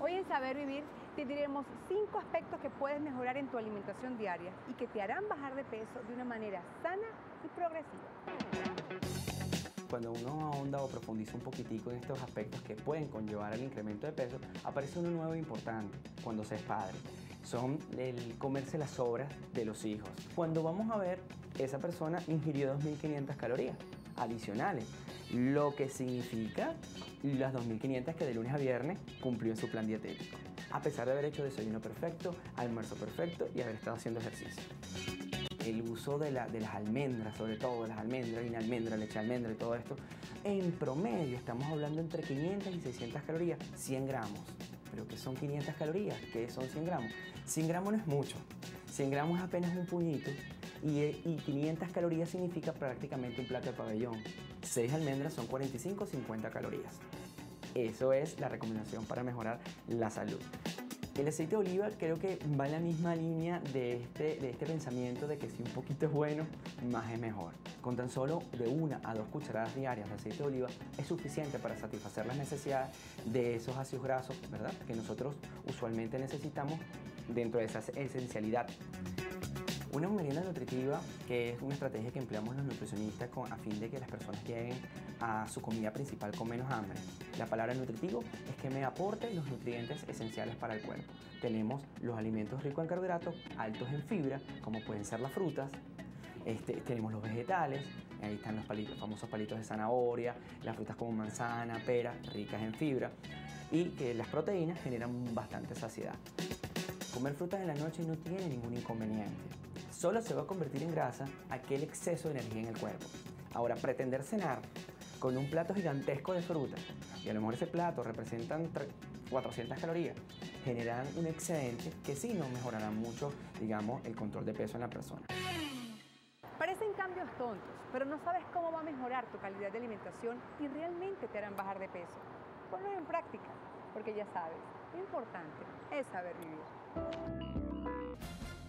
Hoy en Saber Vivir te diremos 5 aspectos que puedes mejorar en tu alimentación diaria y que te harán bajar de peso de una manera sana y progresiva. Cuando uno ahonda o profundiza un poquitico en estos aspectos que pueden conllevar al incremento de peso, aparece uno nuevo e importante cuando se es padre. Son el comerse las sobras de los hijos. Cuando vamos a ver, esa persona ingirió 2.500 calorías adicionales, lo que significa las 2.500 que de lunes a viernes cumplió en su plan dietético, a pesar de haber hecho desayuno perfecto, almuerzo perfecto y haber estado haciendo ejercicio. El uso de las almendras, sobre todo las almendras, harina de almendra, leche de almendra y todo esto, en promedio estamos hablando entre 500 y 600 calorías, 100 gramos. ¿Pero qué son 500 calorías? ¿Qué son 100 gramos? 100 gramos no es mucho, 100 gramos es apenas un puñito y 500 calorías significa prácticamente un plato de pabellón. 6 almendras son 45 o 50 calorías. Eso es la recomendación para mejorar la salud. El aceite de oliva creo que va en la misma línea de este pensamiento de que si un poquito es bueno, más es mejor. Con tan solo de 1 a 2 cucharadas diarias de aceite de oliva es suficiente para satisfacer las necesidades de esos ácidos grasos, ¿verdad?, que nosotros usualmente necesitamos dentro de esa esencialidad. Una merienda nutritiva, que es una estrategia que empleamos los nutricionistas a fin de que las personas lleguen a su comida principal con menos hambre. La palabra nutritivo es que me aporte los nutrientes esenciales para el cuerpo. Tenemos los alimentos ricos en carbohidratos, altos en fibra, como pueden ser las frutas. Tenemos los vegetales, ahí están los famosos palitos de zanahoria, las frutas como manzana, pera, ricas en fibra, y que las proteínas generan bastante saciedad. Comer frutas en la noche no tiene ningún inconveniente. Solo se va a convertir en grasa aquel exceso de energía en el cuerpo. Ahora, pretender cenar con un plato gigantesco de fruta, y a lo mejor ese plato representan 400 calorías, generan un excedente que sí no mejorará mucho, digamos, el control de peso en la persona. Parecen cambios tontos, pero no sabes cómo va a mejorar tu calidad de alimentación y realmente te harán bajar de peso. Ponlos en práctica, porque ya sabes, lo importante es saber vivir.